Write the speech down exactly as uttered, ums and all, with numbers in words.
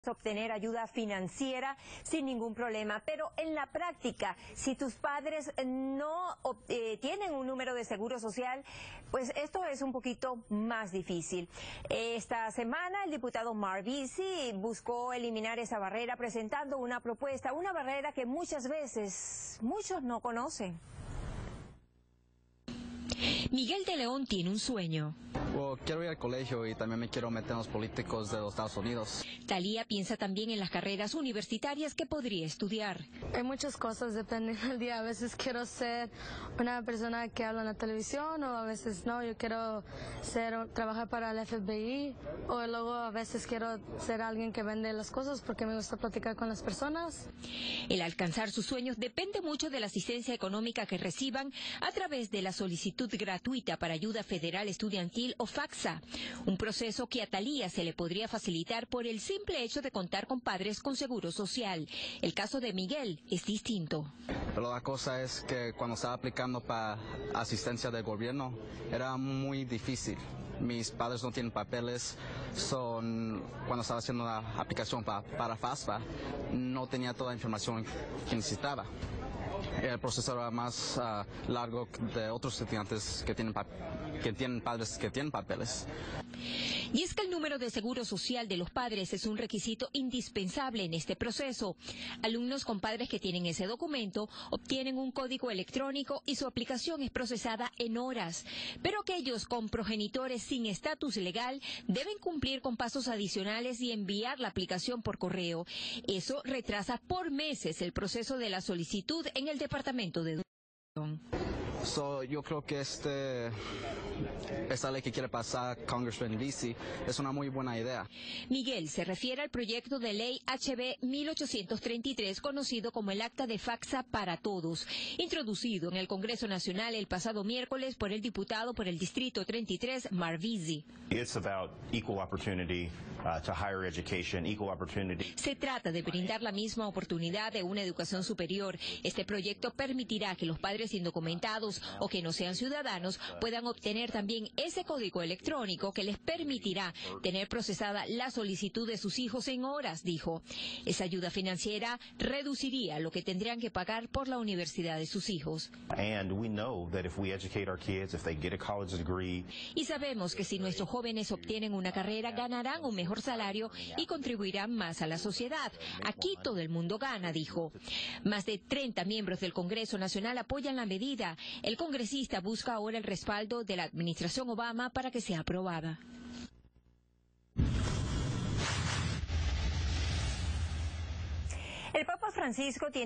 obtener ayuda financiera sin ningún problema, pero en la práctica, si tus padres no eh, tienen un número de seguro social, pues esto es un poquito más difícil. Esta semana el diputado Marv Easy buscó eliminar esa barrera presentando una propuesta, una barrera que muchas veces muchos no conocen. Miguel de León tiene un sueño. Well, quiero ir al colegio y también me quiero meter en los políticos de los Estados Unidos. Talía piensa también en las carreras universitarias que podría estudiar. Hay muchas cosas, depende del día. A veces quiero ser una persona que habla en la televisión o a veces no. Yo quiero ser, trabajar para el F B I o luego a veces quiero ser alguien que vende las cosas porque me gusta platicar con las personas. El alcanzar sus sueños depende mucho de la asistencia económica que reciban a través de la solicitud gratuita para ayuda federal estudiantil o FAFSA, un proceso que a Talía se le podría facilitar por el simple hecho de contar con padres con seguro social. El caso de Miguel es distinto. Pero la cosa es que cuando estaba aplicando para asistencia del gobierno era muy difícil. Mis padres no tienen papeles, son cuando estaba haciendo la aplicación para, para FAFSA no tenía toda la información que necesitaba. El proceso era más uh, largo de otros estudiantes que tienen, que tienen padres que tienen papeles. Y es que el número de seguro social de los padres es un requisito indispensable en este proceso. Alumnos con padres que tienen ese documento obtienen un código electrónico y su aplicación es procesada en horas. Pero aquellos con progenitores sin estatus legal deben cumplir con pasos adicionales y enviar la aplicación por correo. Eso retrasa por meses el proceso de la solicitud en el Departamento de Educación. So, yo creo que este, esta ley que quiere pasar Congressman Easy es una muy buena idea. Miguel se refiere al proyecto de ley H B mil ochocientos treinta y tres, conocido como el Acta de FAFSA para Todos, introducido en el Congreso Nacional el pasado miércoles por el diputado por el Distrito treinta y tres, Marv Easy. It's about equal opportunity uh, to higher education, equal opportunity. Se trata de brindar la misma oportunidad de una educación superior. Este proyecto permitirá que los padres indocumentados o que no sean ciudadanos puedan obtener también ese código electrónico que les permitirá tener procesada la solicitud de sus hijos en horas, dijo. Esa ayuda financiera reduciría lo que tendrían que pagar por la universidad de sus hijos. And we know that if we educate our kids, if they get a college degree, y sabemos que si nuestros jóvenes obtienen una carrera, ganarán un mejor salario y contribuirán más a la sociedad. Aquí todo el mundo gana, dijo. Más de treinta miembros del Congreso Nacional apoyan la medida. El congresista busca ahora el respaldo de la administración Obama para que sea aprobada. El Papa Francisco tiene